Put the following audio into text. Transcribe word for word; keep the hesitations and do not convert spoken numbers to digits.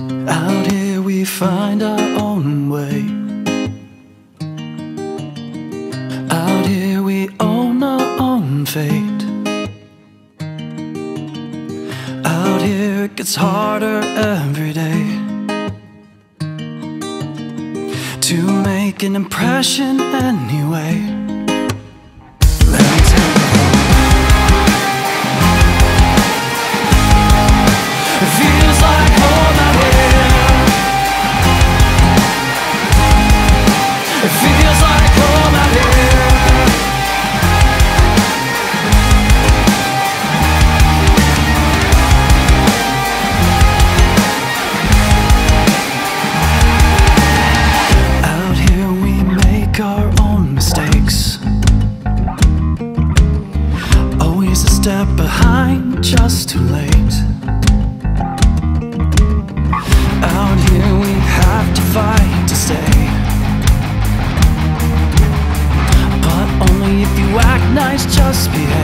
Out here we find our own way. Out here we own our own fate. Out here it gets harder every day to make an impression anyway. Let me tell you, it feels like home out here. It feels like home out here. Out here we make our own mistakes, always a step behind, just too late. Out here we have to fight to stay, but only if you act nice, just behave.